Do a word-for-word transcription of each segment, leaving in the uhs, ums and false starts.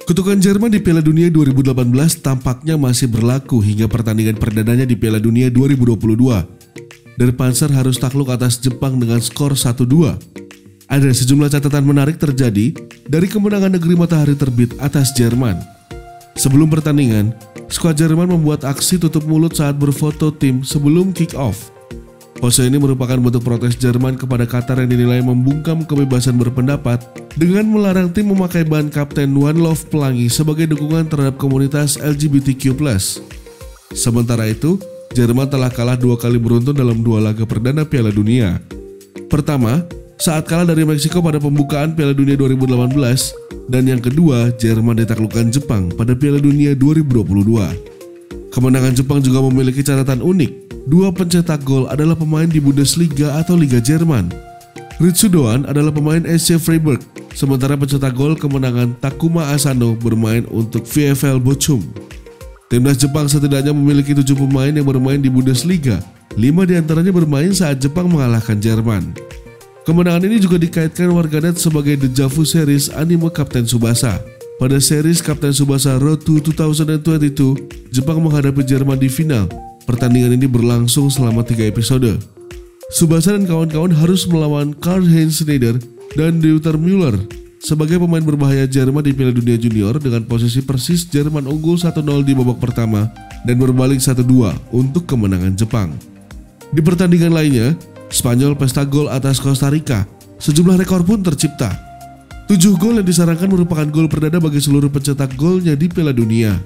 Kutukan Jerman di Piala Dunia dua ribu delapan belas tampaknya masih berlaku hingga pertandingan perdananya di Piala Dunia dua ribu dua puluh dua. Der Panzer harus takluk atas Jepang dengan skor satu dua. Ada sejumlah catatan menarik terjadi dari kemenangan negeri matahari terbit atas Jerman. Sebelum pertandingan, skuad Jerman membuat aksi tutup mulut saat berfoto tim sebelum kick-off. Pose ini merupakan bentuk protes Jerman kepada Qatar yang dinilai membungkam kebebasan berpendapat dengan melarang tim memakai ban Kapten One Love Pelangi sebagai dukungan terhadap komunitas L G B T Q plus. Sementara itu, Jerman telah kalah dua kali beruntun dalam dua laga perdana Piala Dunia. Pertama, saat kalah dari Meksiko pada pembukaan Piala Dunia dua ribu delapan belas, dan yang kedua, Jerman ditaklukkan Jepang pada Piala Dunia dua ribu dua puluh dua. Kemenangan Jepang juga memiliki catatan unik. Dua pencetak gol adalah pemain di Bundesliga atau Liga Jerman. Ritsu Doan adalah pemain S C Freiburg, sementara pencetak gol kemenangan Takuma Asano bermain untuk VfL Bochum. Timnas Jepang setidaknya memiliki tujuh pemain yang bermain di Bundesliga, lima diantaranya bermain saat Jepang mengalahkan Jerman. Kemenangan ini juga dikaitkan warganet sebagai Deja Vu series anime Kapten Tsubasa. Pada series Kapten Tsubasa Road to dua ribu dua puluh dua, Jepang menghadapi Jerman di final. Pertandingan ini berlangsung selama tiga episode. Tsubasa dan kawan-kawan harus melawan Karl-Heinz Schneider dan Dieter Müller sebagai pemain berbahaya Jerman di Piala Dunia Junior dengan posisi persis Jerman unggul satu nol di babak pertama dan berbalik satu dua untuk kemenangan Jepang. Di pertandingan lainnya, Spanyol pesta gol atas Costa Rica. Sejumlah rekor pun tercipta. Tujuh gol yang disarankan merupakan gol perdana bagi seluruh pencetak golnya di Piala Dunia.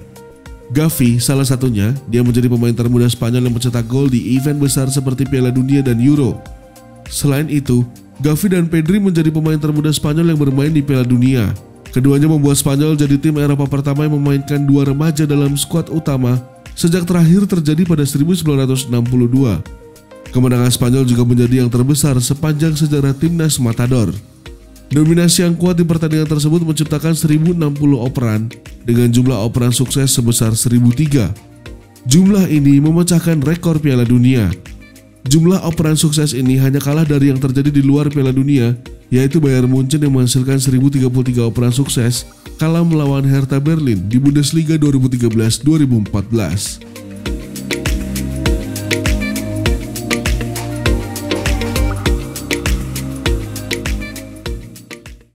Gavi salah satunya, dia menjadi pemain termuda Spanyol yang mencetak gol di event besar seperti Piala Dunia dan Euro. Selain itu, Gavi dan Pedri menjadi pemain termuda Spanyol yang bermain di Piala Dunia. Keduanya membuat Spanyol jadi tim Eropa pertama yang memainkan dua remaja dalam skuad utama sejak terakhir terjadi pada seribu sembilan ratus enam puluh dua. Kemenangan Spanyol juga menjadi yang terbesar sepanjang sejarah timnas Matador. Dominasi yang kuat di pertandingan tersebut menciptakan seribu enam puluh operan dengan jumlah operan sukses sebesar seribu tiga. Jumlah ini memecahkan rekor Piala Dunia. Jumlah operan sukses ini hanya kalah dari yang terjadi di luar Piala Dunia, yaitu Bayern Munchen yang menghasilkan seribu tiga puluh tiga operan sukses kalah melawan Hertha Berlin di Bundesliga dua ribu tiga belas dua ribu empat belas.